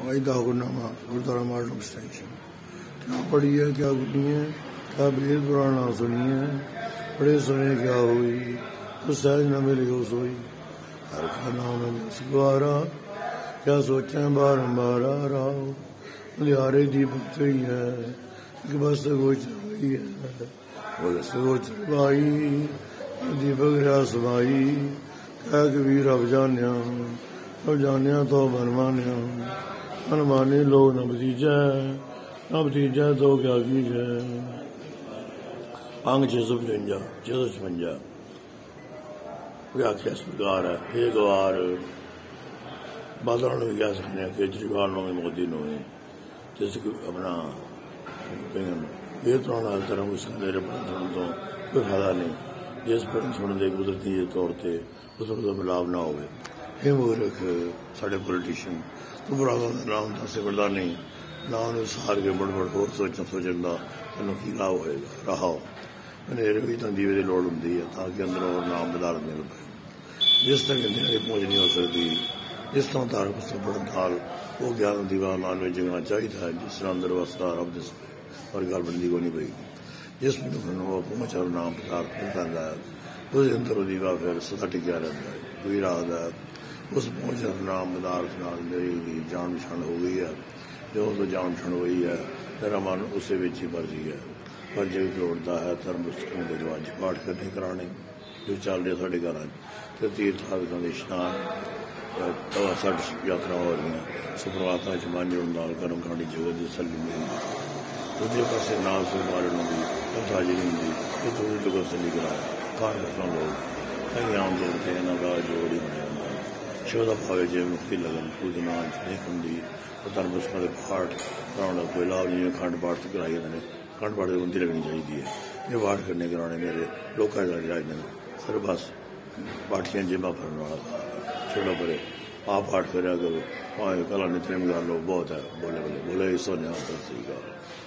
आज का hukamnama gurdwara model extension क्या पढ़ी है क्या गुनी है क्या वेद पुराण सुनी है पढ़े सुने क्या हुई तो सहज न मिली हो सोई हर का नाम है सुबारा क्या सोचे बारम्बार राव अंधियारे दीपक चढ़ी है एक बस गोचर गई है बस गोचर भाई दीपक रहा समाई क्या कबीर अब जानिया तो बनमानिया मनमानी लोग न भतीजा तो क्या कीजे। अंग 655 व्याख्या इस प्रकार है। एक बार बादल ने भी कह सकते हैं केजरीवाल ने भी मोदी ने भी जैसे कि अपना ये पुराना धर्म उसका मेरे पढ़ सुनने तो कोई फायदा नहीं जिस पढ़ सुनने के कुदरती तौर पर उसमें मिलाव ना हो। हे मूर्ख साढ़े पोलिटिशियन तू बड़ा नाम दस बड़ा नहीं ना उन्हें सार के बड़ होर सोचन का तेन की लाभ होएगा रहा मेरे भी तो दीवे की लड़ होंगी है ताकि अंदरों नाम बधार मिल पाए। जिस तक इंडिया की पहुँच नहीं हो सकती जिस तरह धार्मिक पुस्तक पढ़न नाल वो ज्ञान दीवा नाल में जगना चाहिए जिस तरह अंदर वसदा रब दिस पर गल बनती को नहीं पई जिस मनुख वो पहुँच और नाम पदार्थ मिल पाता है उस अंदर दीवा फिर सदा टिकया रहता है। कोई रात है उस पहुँच और नाम पदार्थ नाल मेरी जान पछाण हो गई है जो तो जान पछाण हुई है मेरा मन उस ही मर्जी है पर जो लोड़ता है धर्म पुस्तकों के जो अज पाठ करने कराने जो चल रहे साढ़े घर तो तीर्थ आदि के स्नान साढ़ी यात्रा हो रही सुप्रभात मन जोड़ कर्म खानी जगह की सली मिलती दूजे पास नाम संभालन होंगी हाजिरी होंगी ये थोड़ी लोगों से निकला कान रखना लोग कई आम तौर पर इन्हों का जोड़ ही बनाया जाता है शोधा भावे जो मुक्ति लगन पूजना नहीं होंगी धर्म पुस्तकों के पाठ कराने कोई लाभ नहीं है। खंड पाठ तो कराई जाते हैं खंड पाठ की बुंदी लगनी चाहिए है ये पाठ करने कराने मेरे लोग सर बस पाठियां जिम्मा भरने वाला छोड़ो परे आप पाठ करा करो कला नितने में लो बहुत है बोले बोले बोले इस सही गल।